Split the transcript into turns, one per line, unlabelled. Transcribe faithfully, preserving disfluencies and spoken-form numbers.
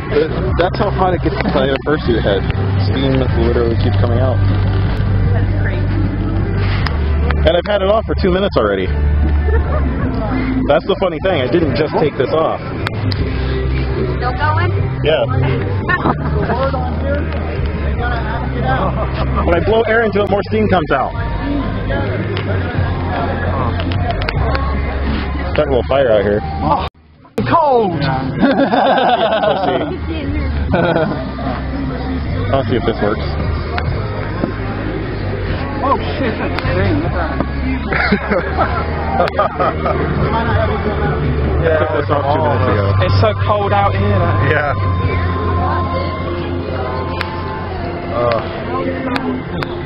That's how hot it gets inside a fursuit head. Steam literally keeps coming out.
That's crazy.
And I've had it off for two minutes already. That's the funny thing. I didn't just take this off.
Still going?
Yeah. When I blow air into it, more steam comes out. Starting a little fire out here.
Oh, cold!
Let's see. I'll see if this works.
Oh shit, that's insane.
Yeah, I took this off two minutes ago.
It's so cold out here. Like.
Yeah. Uh.